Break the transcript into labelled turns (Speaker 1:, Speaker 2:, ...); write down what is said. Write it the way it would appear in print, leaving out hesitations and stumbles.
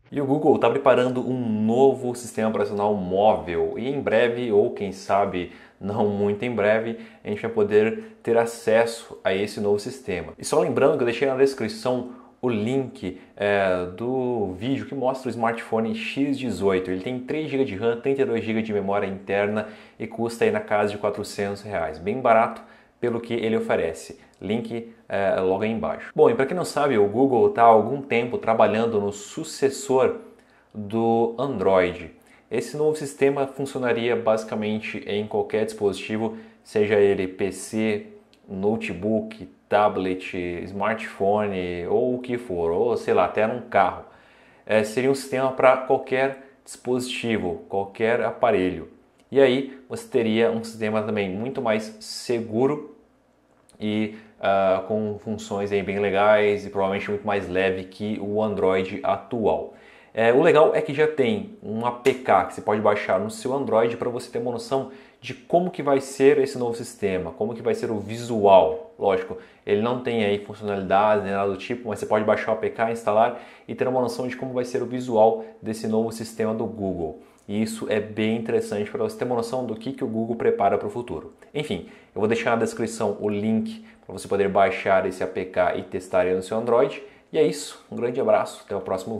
Speaker 1: E o Google está preparando um novo sistema operacional móvel e em breve, ou quem sabe não muito em breve, a gente vai poder ter acesso a esse novo sistema. E só lembrando que eu deixei na descrição o link do vídeo que mostra o smartphone X18. Ele tem 3 GB de RAM, 32 GB de memória interna e custa aí na casa de R$ 400, bem barato pelo que ele oferece. Link logo aí embaixo. Bom, e para quem não sabe, o Google está há algum tempo trabalhando no sucessor do Android. Esse novo sistema funcionaria basicamente em qualquer dispositivo, seja ele PC, notebook, tablet, smartphone ou o que for, ou sei lá, até num carro. Seria um sistema para qualquer dispositivo, qualquer aparelho. E aí você teria um sistema também muito mais seguro e com funções aí bem legais e provavelmente muito mais leve que o Android atual. O legal é que já tem um APK que você pode baixar no seu Android para você ter uma noção de como que vai ser esse novo sistema, como que vai ser o visual. Lógico, ele não tem aí funcionalidades nem nada do tipo, mas você pode baixar o APK, instalar e ter uma noção de como vai ser o visual desse novo sistema do Google. E isso é bem interessante para você ter uma noção do que o Google prepara para o futuro. Enfim, eu vou deixar na descrição o link para você poder baixar esse APK e testar ele no seu Android. E é isso, um grande abraço, até o próximo vídeo.